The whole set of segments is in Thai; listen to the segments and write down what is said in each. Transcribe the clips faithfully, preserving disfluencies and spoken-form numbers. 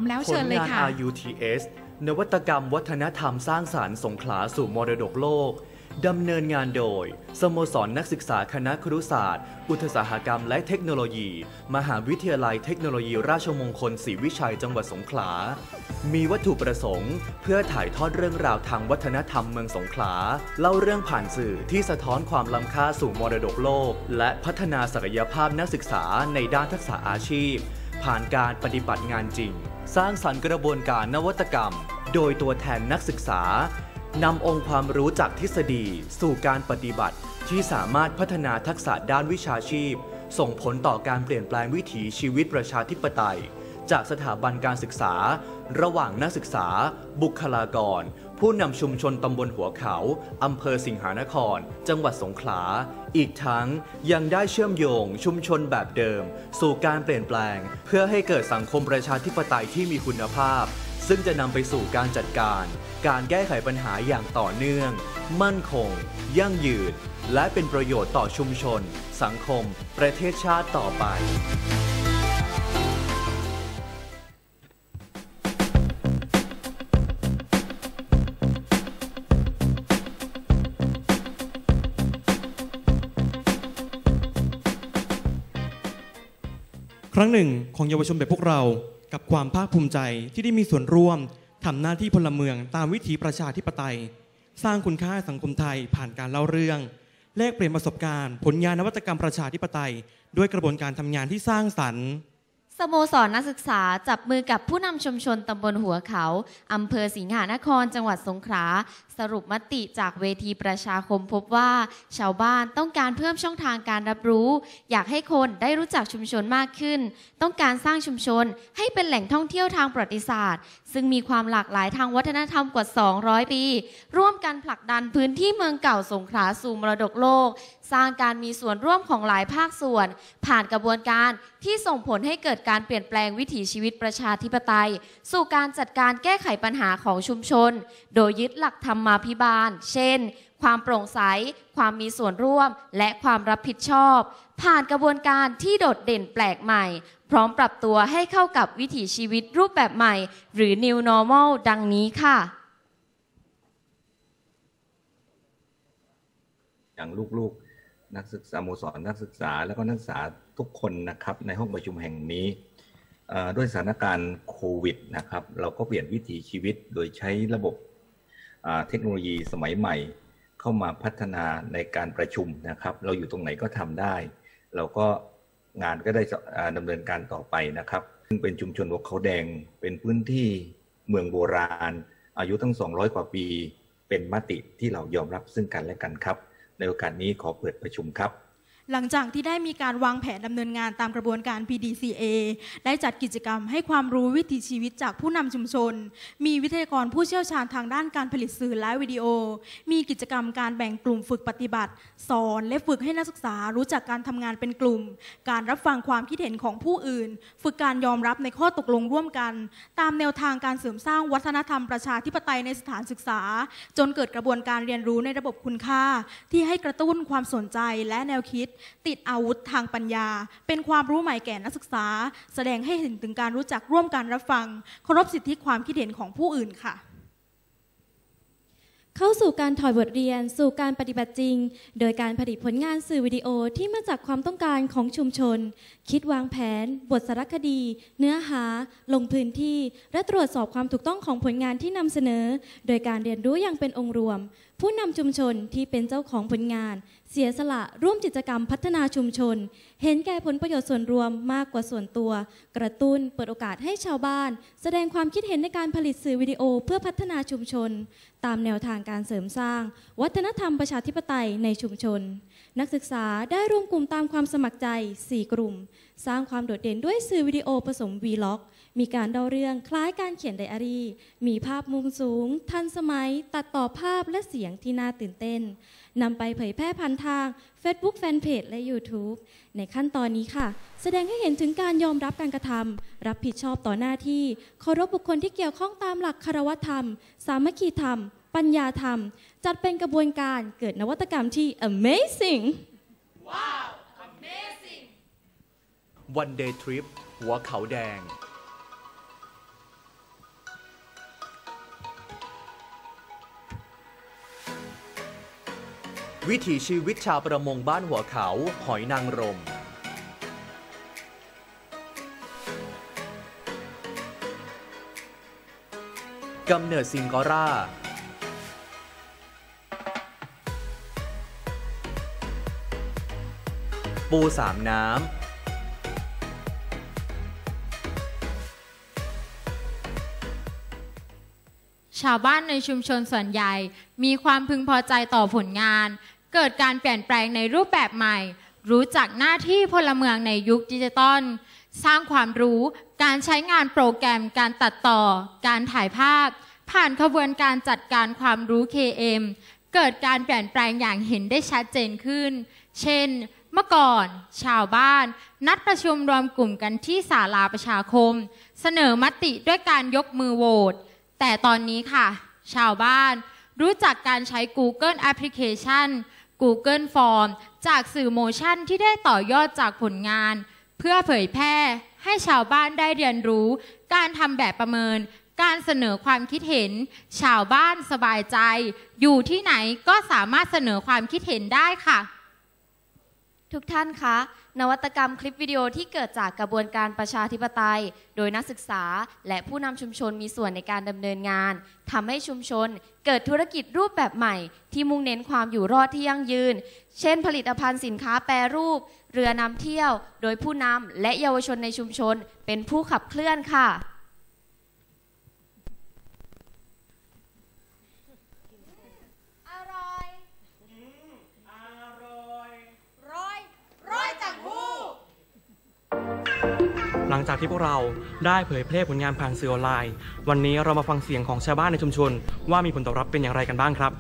แล้วเชิญเลยค่ะผลงาน อาร์ ยู ที เอส นวัตกรรมวัฒนธรรมสร้างสรรค์สงขลาสู่มรดกโลกดำเนินงานโดยสโมสรนักศึกษาคณะครุศาสตร์อุตสาหกรรมและเทคโนโลยีมหาวิทยาลัยเทคโนโลยีราชมงคลศรีวิชัยจังหวัดสงขลามีวัตถุประสงค์เพื่อถ่ายทอดเรื่องราวทางวัฒนธรรมเมืองสงขลาเล่าเรื่องผ่านสื่อที่สะท้อนความล้ำค่าสู่มรดกโลกและพัฒนาศักยภาพนักศึกษาในด้านทักษะอาชีพผ่านการปฏิบัติงานจริงสร้างสรรค์กระบวนการนวัตกรรมโดยตัวแทนนักศึกษานำองค์ความรู้จากทฤษฎีสู่การปฏิบัติที่สามารถพัฒนาทักษะด้านวิชาชีพส่งผลต่อการเปลี่ยนแปลงวิถีชีวิตประชาธิปไตยจากสถาบันการศึกษาระหว่างนักศึกษาบุคลากรผู้นำชุมชนตำบลหัวเขาอำเภอสิงหานครจังหวัดสงขลาอีกทั้งยังได้เชื่อมโยงชุมชนแบบเดิมสู่การเปลี่ยนแปลงเพื่อให้เกิดสังคมประชาธิปไตยที่มีคุณภาพซึ่งจะนำไปสู่การจัดการการแก้ไขปัญหาอย่างต่อเนื่องมั่นคงยั่งยืนและเป็นประโยชน์ต่อชุมชนสังคมประเทศชาติต่อไปครั้งหนึ่งของเยาวชนแบบพวกเรากับความภาคภูมิใจที่ได้มีส่วนร่วมทำหน้าที่พลเมืองตามวิถีประชาธิปไตยสร้างคุณค่าสังคมไทยผ่านการเล่าเรื่องแลกเปลี่ยนประสบการณ์ผลงานนวัตกรรมประชาธิปไตยด้วยกระบวนการทำงานที่สร้างสรรค์สโมสรนักศึกษาจับมือกับผู้นำชุมชนตำบลหัวเขาอำเภอสิงหานครจังหวัดสงขลาสรุปมติจากเวทีประชาคมพบว่าชาวบ้านต้องการเพิ่มช่องทางการรับรู้อยากให้คนได้รู้จักชุมชนมากขึ้นต้องการสร้างชุมชนให้เป็นแหล่งท่องเที่ยวทางประวัติศาสตร์ซึ่งมีความหลากหลายทางวัฒนธรรมกว่าสองร้อยปีร่วมกันผลักดันพื้นที่เมืองเก่าสงขลาสู่มรดกโลกสร้างการมีส่วนร่วมของหลายภาคส่วนผ่านกระบวนการที่ส่งผลให้เกิดการเปลี่ยนแปลงวิถีชีวิตประชาธิปไตยสู่การจัดการแก้ไขปัญหาของชุมชนโดยยึดหลักธรรมาภิบาลเช่นความโปร่งใสความมีส่วนร่วมและความรับผิดชอบผ่านกระบวนการที่โดดเด่นแปลกใหม่พร้อมปรับตัวให้เข้ากับวิถีชีวิตรูปแบบใหม่หรือ New Normal ดังนี้ค่ะอย่างลูกๆนักศึกษาสโมสรนักศึกษาและก็นักศึกษาทุกคนนะครับในห้องประชุมแห่งนี้ด้วยสถานการณ์โควิดนะครับเราก็เปลี่ยนวิถีชีวิตโดยใช้ระบบเทคโนโลยีสมัยใหม่เข้ามาพัฒนาในการประชุมนะครับเราอยู่ตรงไหนก็ทำได้เราก็งานก็ได้ดำเนินการต่อไปนะครับซึ่งเป็นชุมชนหัวเขาแดงเป็นพื้นที่เมืองโบราณอายุตั้งสองร้อยกว่าปีเป็นมติที่เรายอมรับซึ่งกันและกันครับในโอกาสนี้ขอเปิดประชุมครับหลังจากที่ได้มีการวางแผนดำเนินงานตามกระบวนการ พี ดี ซี เอ ได้จัดกิจกรรมให้ความรู้วิถีชีวิตจากผู้นำชุมชนมีวิทยากรผู้เชี่ยวชาญทางด้านการผลิตสื่อและวิดีโอมีกิจกรรมการแบ่งกลุ่มฝึกปฏิบัติสอนและฝึกให้นักศึกษารู้จักการทำงานเป็นกลุ่มการรับฟังความคิดเห็นของผู้อื่นฝึกการยอมรับในข้อตกลงร่วมกันตามแนวทางการเสริมสร้างวัฒนธรรมประชาธิปไตยในสถานศึกษาจนเกิดกระบวนการเรียนรู้ในระบบคุณค่าที่ให้กระตุ้นความสนใจและแนวคิดติดอาวุธทางปัญญาเป็นความรู้ใหม่แก่นักศึกษาแสดงให้เห็นถึงการรู้จักร่วมกันรับฟังเคารพสิทธิความคิดเห็นของผู้อื่นค่ะเข้าสู่การถอดบทเรียนสู่การปฏิบัติจริงโดยการผลิตผลงานสื่อวิดีโอที่มาจากความต้องการของชุมชนคิดวางแผนบทสารคดีเนื้อหาลงพื้นที่และตรวจสอบความถูกต้องของผลงานที่นำเสนอโดยการเรียนรู้อย่างเป็นองค์รวมผู้นำชุมชนที่เป็นเจ้าของผลงานเสียสละร่วมกิจกรรมพัฒนาชุมชนเห็นแก่ผลประโยชน์ส่วนรวมมากกว่าส่วนตัวกระตุ้นเปิดโอกาสให้ชาวบ้านแสดงความคิดเห็นในการผลิตสื่อวิดีโอเพื่อพัฒนาชุมชนตามแนวทางการเสริมสร้างวัฒนธรรมประชาธิปไตยในชุมชนนักศึกษาได้รวมกลุ่มตามความสมัครใจสี่กลุ่มสร้างความโดดเด่นด้วยสื่อวิดีโอผสมวีล็อกมีการเล่าเรื่องคล้ายการเขียนไดอารี่มีภาพมุมสูงทันสมัยตัดต่อภาพและเสียงที่น่าตื่นเต้นนำไปเผยแพร่ผ่านทาง Facebook Fanpage และ YouTube ในขั้นตอนนี้ค่ะแสดงให้เห็นถึงการยอมรับการกระทำรับผิดชอบต่อหน้าที่เคารพบุคคลที่เกี่ยวข้องตามหลักคารวธรรมสามัคคีธรรมปัญญาธรรมจัดเป็นกระบวนการเกิดนวัตกรรมที่ Amazing ว้าว Amazing One Day Trip หัวเขาแดงวิถีชีวิตชาวประมงบ้านหัวเขาหอยนางรมกำเนิดซิงกอร่าปูสามน้ำชาวบ้านในชุมชนส่วนใหญ่มีความพึงพอใจต่อผลงาน เกิดการเปลี่ยนแปลงในรูปแบบใหม่รู้จักหน้าที่พลเมืองในยุคดิจิตอลสร้างความรู้การใช้งานโปรแกรมการตัดต่อการถ่ายภาพผ่านขบวนการจัดการความรู้ เค เอ็ม เกิดการเปลี่ยนแปลงอย่างเห็นได้ชัดเจนขึ้นเช่นเมื่อก่อนชาวบ้านนัดประชุมรวมกลุ่มกันที่ศาลาประชาคมเสนอมติด้วยการยกมือโหวตแต่ตอนนี้ค่ะชาวบ้านรู้จักการใช้ Google Application Google Form จากสื่อโมชั่นที่ได้ต่อยอดจากผลงานเพื่อเผยแพร่ให้ชาวบ้านได้เรียนรู้การทำแบบประเมินการเสนอความคิดเห็นชาวบ้านสบายใจอยู่ที่ไหนก็สามารถเสนอความคิดเห็นได้ค่ะทุกท่านคะนวัตกรรมคลิปวิดีโอที่เกิดจากกระบวนการประชาธิปไตยโดยนักศึกษาและผู้นำชุมชนมีส่วนในการดำเนินงานทำให้ชุมชนเกิดธุรกิจรูปแบบใหม่ที่มุ่งเน้นความอยู่รอดที่ยั่งยืนเช่นผลิตภัณฑ์สินค้าแปรรูปเรือนำเที่ยวโดยผู้นำและเยาวชนในชุมชนเป็นผู้ขับเคลื่อนค่ะหลังจากที่พวกเราได้เผยแพร่ผลงานผ่านสื่อออนไลน์วันนี้เรามาฟังเสียงของชาวบ้านในชุมชนว่ามีผลตอบรับเป็นอย่างไรกันบ้างครับ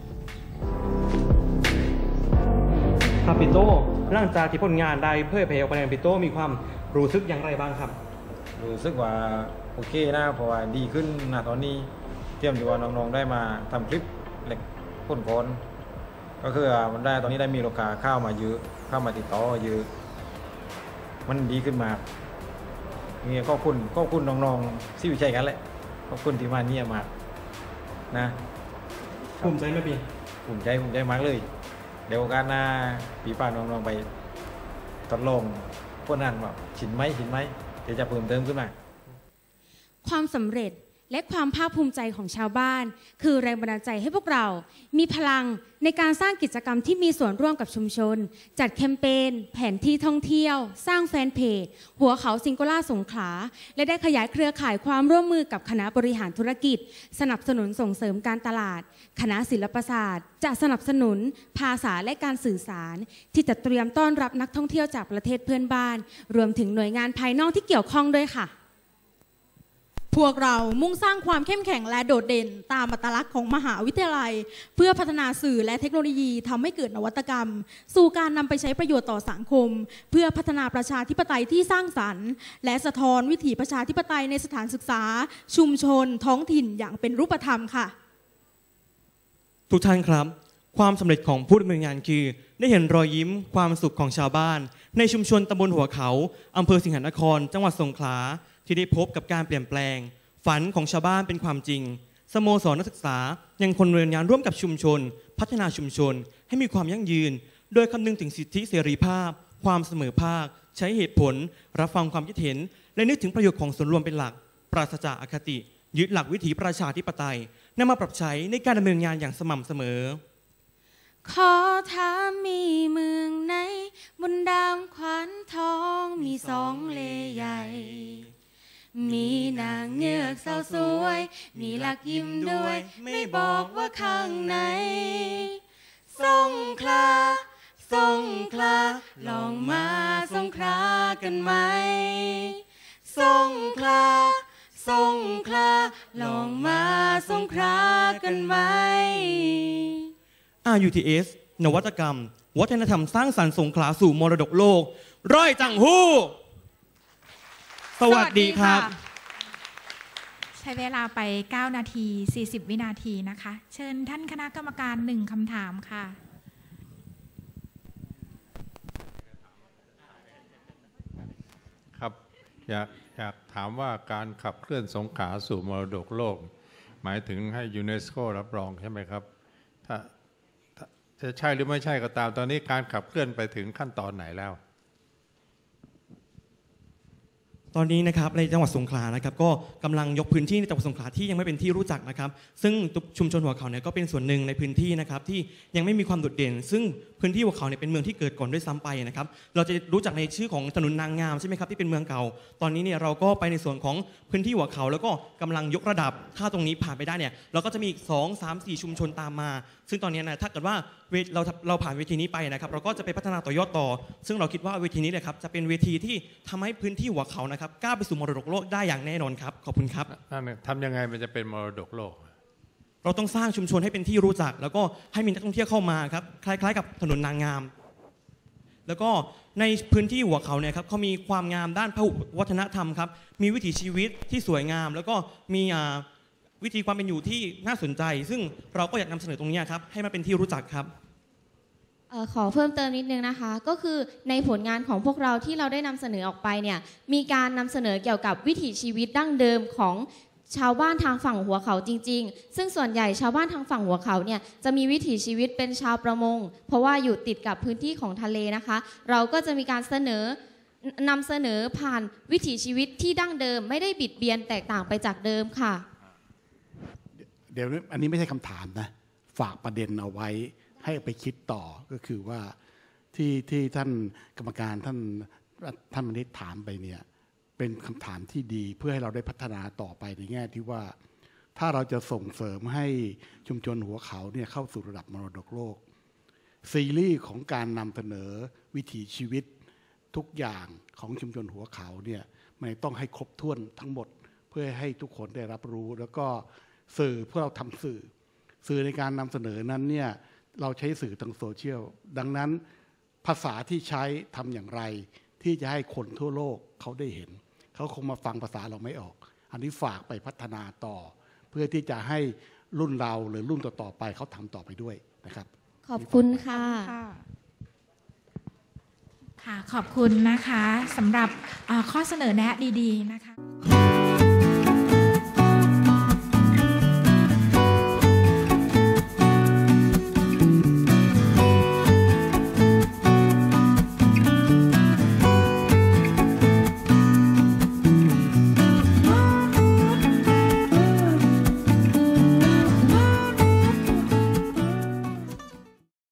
ครับพี่โต้หลังจากที่ผลงานได้เผยแพร่ออกไปในพี่โต้มีความรู้สึกอย่างไรบ้างครับรู้สึกว่าโอเคนะเพราะว่าดีขึ้นนะตอนนี้เตรียมอยู่ว่าน้องๆได้มาทำคลิปเหล็กพ่นโคนก็คือมันได้ตอนนี้ได้มีลูกค้าเข้ามาเยอะเข้ามาติดต่อเยอะมันดีขึ้นมาเนี่ยขอบคุณขอบคุณน้องๆที่วิจัยกันแหละขอบคุณที่มาเนี่ยมากนะภูมิใจไหมพี่ภูมิใจภูมิใจมากเลยเดี๋ยวกันนะปีป้าน้องๆไปทดลองพวกนั้นว่าฉินไหมฉินไหมเดี๋ยวจะเพิ่มเติมขึ้นมาความสำเร็จและความภาคภูมิใจของชาวบ้านคือแรงบันดาลใจให้พวกเรามีพลังในการสร้างกิจกรรมที่มีส่วนร่วมกับชุมชนจัดแคมเปญแผนที่ท่องเที่ยวสร้างแฟนเพจหัวเขาซิงโกล่าสงขลาและได้ขยายเครือข่ายความร่วมมือกับคณะบริหารธุรกิจสนับสนุนส่งเสริมการตลาดคณะศิลปศาสตร์จะสนับสนุนภาษาและการสื่อสารที่จะเตรียมต้อนรับนักท่องเที่ยวจากประเทศเพื่อนบ้านรวมถึงหน่วยงานภายนอกที่เกี่ยวข้องด้วยค่ะพวกเรามุ่งสร้างความเข้มแข็งและโดดเด่นตามอัตลักษณ์ของมหาวิทยาลัยเพื่อพัฒนาสื่อและเทคโนโลยีทำให้เกิดนวัตกรรมสู่การนำไปใช้ประโยชน์ต่อสังคมเพื่อพัฒนาประชาธิปไตยที่สร้างสรรค์และสะท้อนวิถีประชาธิปไตยในสถานศึกษาชุมชนท้องถิ่นอย่างเป็นรูปธรรมค่ะทุกท่านครับความสำเร็จของผู้ดำเนินงานคือได้เห็นรอยยิ้มความสุขของชาวบ้านในชุมชนตำบลหัวเขาอำเภอสิงหนครจังหวัดสงขลาที่ได้พบกับการเปลี่ยนแปลงฝันของชาวบ้านเป็นความจริงสโมสรนักศึกษายังคงดำเนินงานร่วมกับชุมชนพัฒนาชุมชนให้มีความยั่งยืนโดยคำนึงถึงสิทธิเสรีภาพความเสมอภาคใช้เหตุผลรับฟังความคิดเห็นและนึกถึงประโยชน์ของส่วนรวมเป็นหลักปราศจากอคติยึดหลักวิถีประชาธิปไตยนำมาปรับใช้ในการดำเนินงานอย่างสม่ำเสมอขอถามมีเมืองไหนบนดาวขวานทองมีสองเลใหญ่มีนางเงือกสาวสวยมีหลักยิ้มด้วยไม่บอกว่าข้างไหนสงขลาสงขลาลองมาสงขลากันไหมสงขลาสงขลาลองมาสงขลากันไหมอาร์ ยู ที เอส นวัตกรรมวัฒนธรรมสร้างสรรค์สงขลาสู่มรดกโลกร้อยจังหู้สวัสดีครับใช้เวลาไปเก้านาทีสี่สิบวินาทีนะคะเชิญท่านคณะกรรมการหนึ่งคำถามค่ะครับอยากอยากถามว่าการขับเคลื่อนสงขลาสู่มรดกโลกหมายถึงให้ยูเนสโกรับรองใช่ไหมครับถ้าจะใช่หรือไม่ใช่ก็ตามตอนนี้การขับเคลื่อนไปถึงขั้นตอนไหนแล้วตอนนี้นะครับในจังหวัดสงขลานะครับก็กำลังยกพื้นที่ในจังหวัดสงขลาที่ยังไม่เป็นที่รู้จักนะครับซึ่งชุมชนหัวเขาเนี่ยก็เป็นส่วนหนึ่งในพื้นที่นะครับที่ยังไม่มีความโดดเด่นซึ่งพื้นที่หัวเขาเนี่ยเป็นเมืองที่เกิดก่อนด้วยซ้ำไปนะครับเราจะรู้จักในชื่อของถนนนางงามใช่ไหมครับที่เป็นเมืองเก่าตอนนี้เนี่ยเราก็ไปในส่วนของพื้นที่หัวเขาแล้วก็กำลังยกระดับถ้าตรงนี้ผ่านไปได้เนี่ยเราก็จะมีอีกสองสามสี่ชุมชนตามมาซึ่งตอนนี้นะถ้าเกิดว่าเราเราผ่านเวทีนี้ไปนะครับเราก็จะไปพัฒนาต่อยอดต่อซึ่งเราคิดว่าเวทีนี้เลยครับจะเป็นเวทีที่ทำให้พื้นที่หัวเขานะครับก้าวไปสู่มรดกโลกได้อย่างแน่นอนครับขอบคุณครับทำยังไงมันจะเป็นมรดกโลกเราต้องสร้างชุมชนให้เป็นที่รู้จักแล้วก็ให้มีนักท่องเที่ยวเข้ามาครับคล้ายๆกับถนนนางงามแล้วก็ในพื้นที่หัวเขาเนี่ยครับเขามีความงามด้านพหุวัฒนธรรมครับมีวิถีชีวิตที่สวยงามแล้วก็มีวิธีความเป็นอยู่ที่น่าสนใจซึ่งเราก็อยากนำเสนอตรงนี้ครับให้มันเป็นที่รู้จักครับขอเพิ่มเติมนิดนึงนะคะก็คือในผลงานของพวกเราที่เราได้นำเสนอออกไปเนี่ยมีการนำเสนอเกี่ยวกับวิถีชีวิตดั้งเดิมของชาวบ้านทางฝั่งหัวเขาจริงๆซึ่งส่วนใหญ่ชาวบ้านทางฝั่งหัวเขาเนี่ยจะมีวิถีชีวิตเป็นชาวประมงเพราะว่าอยู่ติดกับพื้นที่ของทะเลนะคะเราก็จะมีการเสนอนำเสนอผ่านวิถีชีวิตที่ดั้งเดิมไม่ได้บิดเบียนแตกต่างไปจากเดิมค่ะเดี๋ยวอันนี้ไม่ใช่คำถามนะฝากประเด็นเอาไว้ให้ไปคิดต่อก็คือว่าที่ที่ท่านกรรมการท่านท่านมณิษฐ์ถามไปเนี่ยเป็นคำถามที่ดีเพื่อให้เราได้พัฒนาต่อไปในแง่ที่ว่าถ้าเราจะส่งเสริมให้ชุมชนหัวเขาเนี่ยเข้าสู่ระดับมรดกโลกซีรีส์ของการนำเสนอวิถีชีวิตทุกอย่างของชุมชนหัวเขาเนี่ยมันต้องให้ครบถ้วนทั้งหมดเพื่อให้ทุกคนได้รับรู้แล้วก็สื่อเพื่อเราทำสื่อสื่อในการนำเสนอนั้นเนี่ยเราใช้สื่อทางโซเชียลดังนั้นภาษาที่ใช้ทำอย่างไรที่จะให้คนทั่วโลกเขาได้เห็นเขาคงมาฟังภาษาเราไม่ออกอันนี้ฝากไปพัฒนาต่อเพื่อที่จะให้รุ่นเราหรือรุ่นต่อๆไปเขาทำต่อไปด้วยนะครับขอบคุณค่ะค่ะขอบคุณนะคะสำหรับข้อเสนอแนะดีๆนะคะ